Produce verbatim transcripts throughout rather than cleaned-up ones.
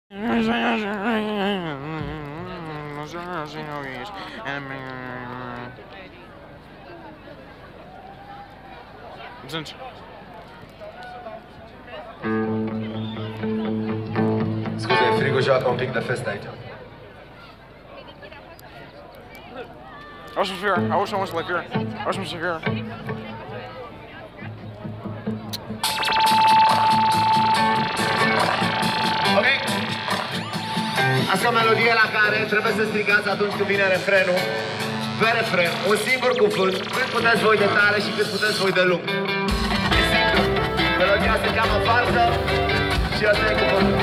Sunt. Scuze, frigul joacă un pic de fest aici. I was here. I wish I was like here. I was here. Ok? Asta e o melodie la care trebuie să strigați atunci când vine refrenul. Pe refren, un singur cuvânt, cât puteți voi de tare și cât puteți voi de lung. E simplu. Melodia se cheamă Varză și ăsta e cuvântul.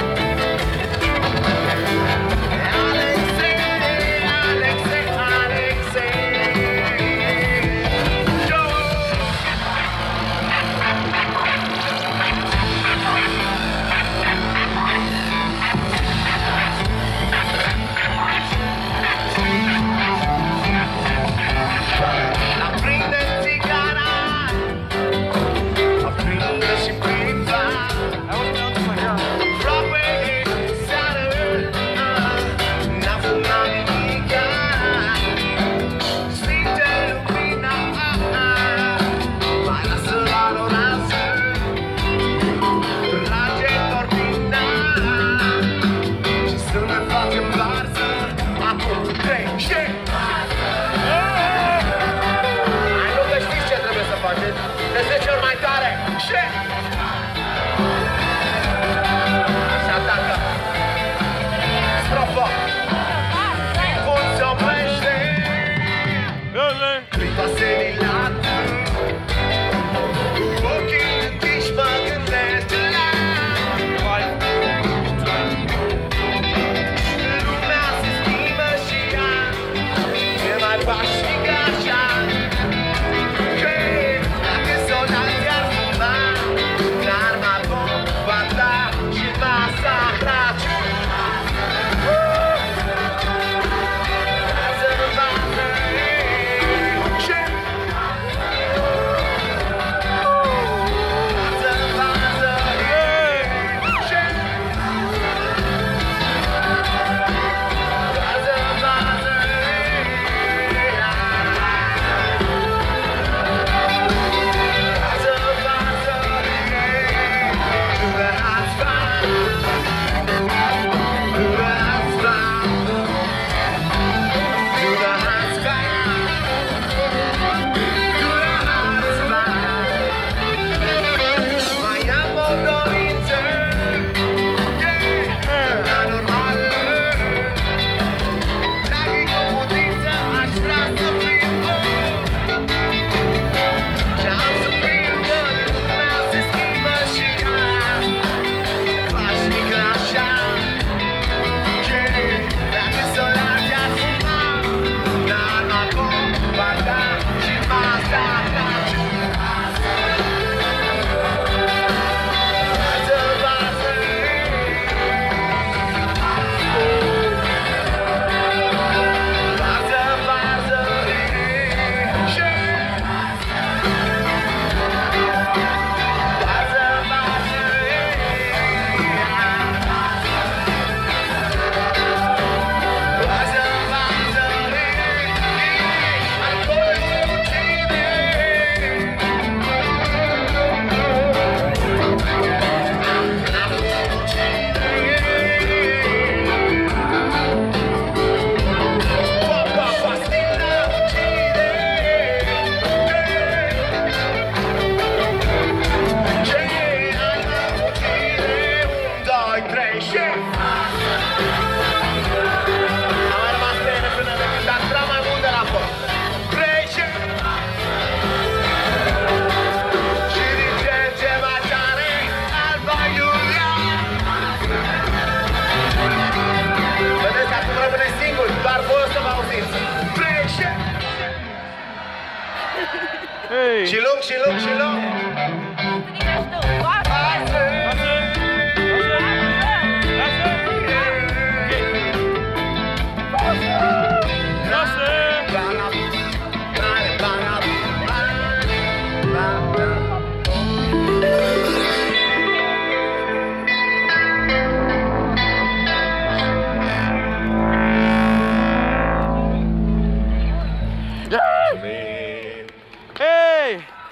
De zece ori mai tare! Și... Și atacă! Strofă! Timpul se oprește! Clipa se dilată! Cu ochii închiși mă gândesc la... Lumea se schimbă și ea e mai pașnică așa. Hey. Și lung, și lung, și lung. Ok.